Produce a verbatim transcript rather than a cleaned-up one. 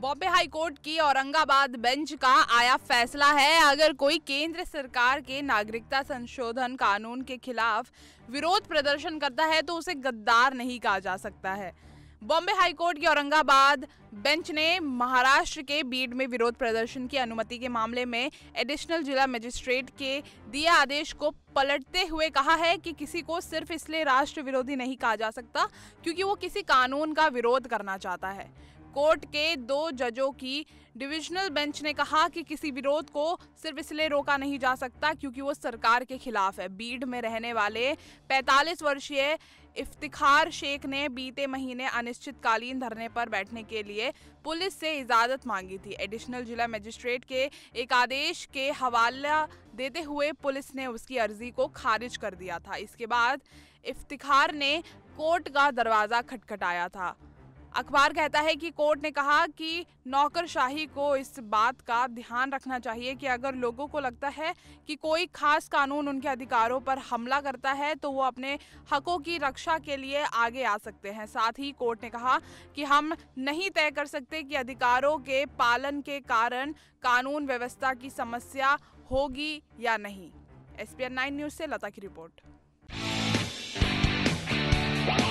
Bombay high court की Aurangabad bench का आया फैसला है। अगर कोई केंद्र सरकार के नागरिकता संशोधन कानून के खिलाफ विरोध प्रदर्शन करता है तो उसे गद्दार नहीं कहा जा सकता है। बॉम्बे हाई कोर्ट की औरंगाबाद बेंच ने महाराष्ट्र के बीड में विरोध प्रदर्शन की अनुमति के मामले में एडिशनल जिला मजिस्ट्रेट के दिए आदेश को पलटते हुए कहा है कि किसी को सिर्फ इसलिए राष्ट्र विरोधी नहीं कहा जा सकता क्योंकि वो किसी कानून का विरोध करना चाहता है। कोर्ट के दो जजों की डिविजनल बेंच ने कहा कि किसी विरोध को सिर्फ इसलिए रोका नहीं जा सकता क्योंकि वो सरकार के खिलाफ है। बीड में रहने वाले पैंतालीस वर्षीय इफ्तिखार शेख ने बीते महीने अनिश्चितकालीन धरने पर बैठने के लिए पुलिस से इजाजत मांगी थी। एडिशनल जिला मजिस्ट्रेट के एक आदेश के हवाला देते हुए पुलिस ने उसकी अर्जी को खारिज कर दिया था। इसके बाद इफ्तिखार ने कोर्ट का दरवाजा खटखटाया था। अखबार कहता है कि कोर्ट ने कहा कि नौकरशाही को इस बात का ध्यान रखना चाहिए कि अगर लोगों को लगता है कि कोई खास कानून उनके अधिकारों पर हमला करता है तो वो अपने हकों की रक्षा के लिए आगे आ सकते हैं। साथ ही कोर्ट ने कहा कि हम नहीं तय कर सकते कि अधिकारों के पालन के कारण कानून व्यवस्था की समस्या होगी या नहीं। S P N nine news से लता की रिपोर्ट।